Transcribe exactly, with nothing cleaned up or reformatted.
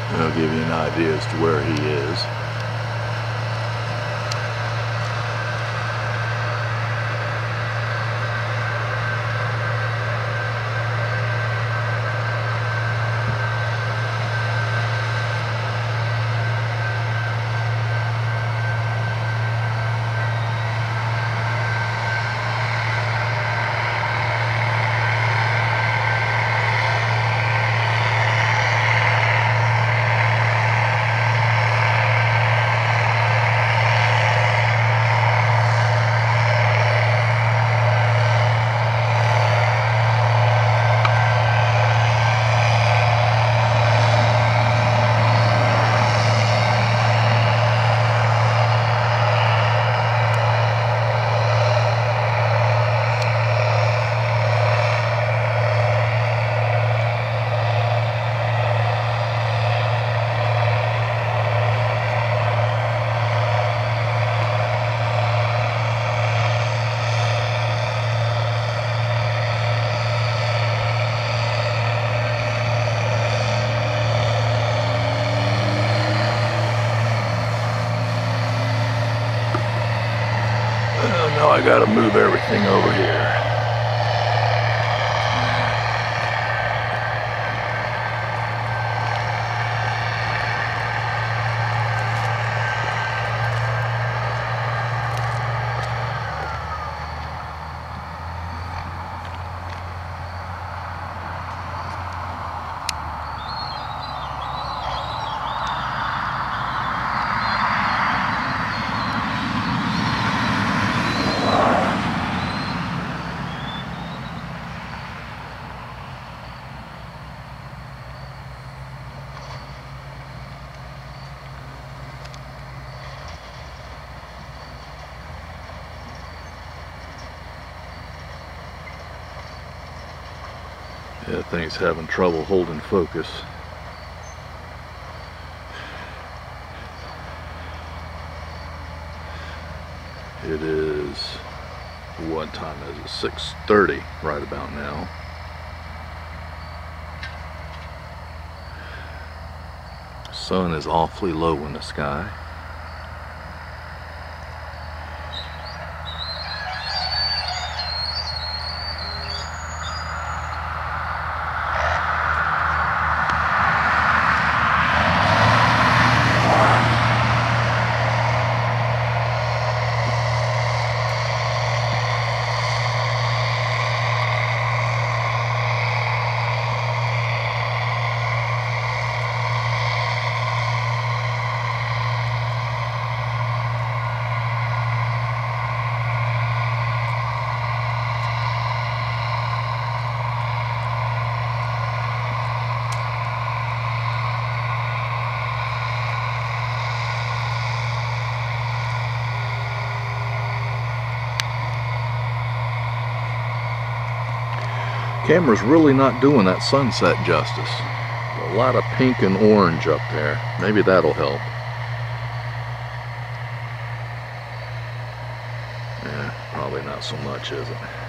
It'll give you an idea as to where he is. Now I gotta move everything over here. Yeah, I think it's having trouble holding focus. It is, what time is it? six thirty right about now. Sun is awfully low in the sky. Camera's really not doing that sunset justice. A lot of pink and orange up there. Maybe that'll help. Yeah, probably not so much, is it?